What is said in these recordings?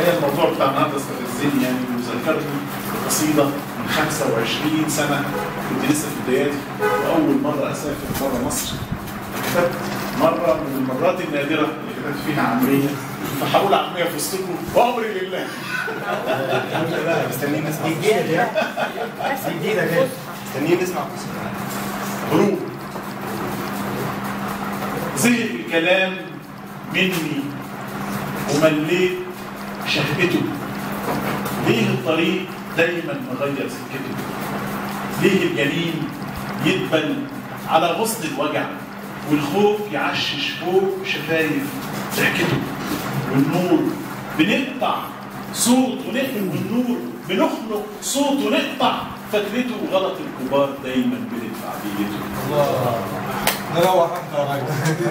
الحقيقه الموضوع بتاع النهارده استفزني يعني، وذكرني قصيده من 25 سنه كنت لسه في بداياتي، واول مره اسافر بره مصر. كتبت مره من المرات النادره اللي كتبت فيها عاميه، فحاول عاميه في وسطكم وامري لله. مستنيين نسمع جديده دي جديده كده، مستنيين نسمع هروب. زهق الكلام مني ومليت شهقته، ليه الطريق دايما مغير سكته؟ ليه الجنين يدبل على غصن الوجع، والخوف يعشش فوق شفايف ضحكته، والنور بنقطع صوت ونقل، والنور بنخنق صوت ونقطع فتلته، وغلط الكبار دايما بندفع ديته. الله نروح انت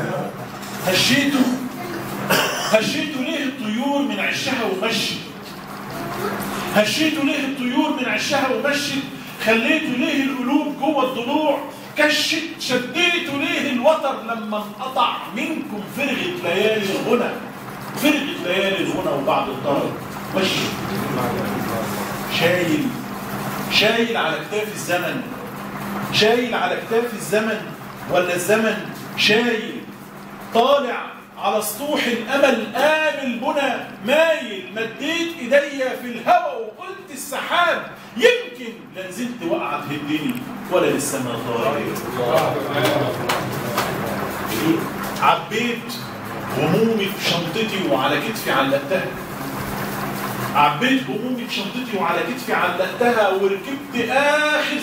هشيته ليه الطيور من عشها ومشت؟ هشيته ليه الطيور من عشها ومشت؟ خليته ليه القلوب جوه الضلوع كشت؟ شديته ليه الوتر لما انقطع منكم؟ فرغت ليالي الغنى، فرغت ليالي الغنى وبعد الطرب مشي. شايل على كتاف الزمن، شايل على كتاف الزمن، ولا الزمن شايل؟ طالع على سطوح الامل قابل بنا مايل، مديت ايديا في الهوى وقلت السحاب يمكن لا نزلت وقعه تهدني ولا للسما طارق. عبيت همومي في شنطتي وعلى كتفي علقتها، عبيت همومي في شنطتي وعلى كتفي علقتها، وركبت اخر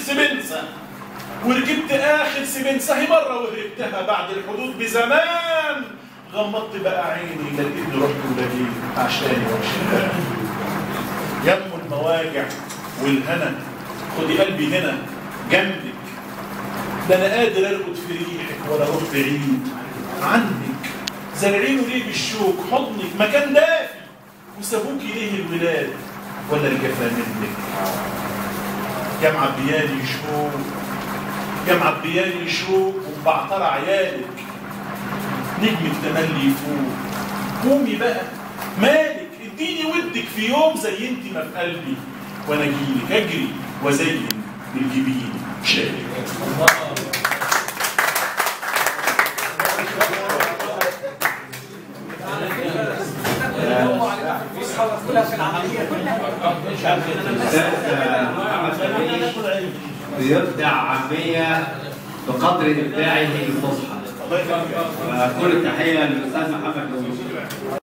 سبنسه هي مره وهربتها بعد الحدود بزمان. غمضت بقى عيني لقيتني رحت ولقيت عشاني وعشانها. يم المواجع والهنا خدي قلبي هنا جنبك، لا انا قادر ارقد في ريحك ولا اروح بعيد عنك. زارعينه ليه بالشوك حضنك مكان دافي، وسابوكي ليه الولاد ولا الجفا منك؟ يا معبياني شوك، يا معبياني شوك ومبعترة عيالك، نجمك تملي يفوق. قومي بقى مالك، اديني ودك في يوم زي انت ما في قلبي، وانا اجيلك اجري وازين بالجبين شالك. بيبدع عامية بقدر إبداعه الفصحى. كل التحية للأستاذ محمد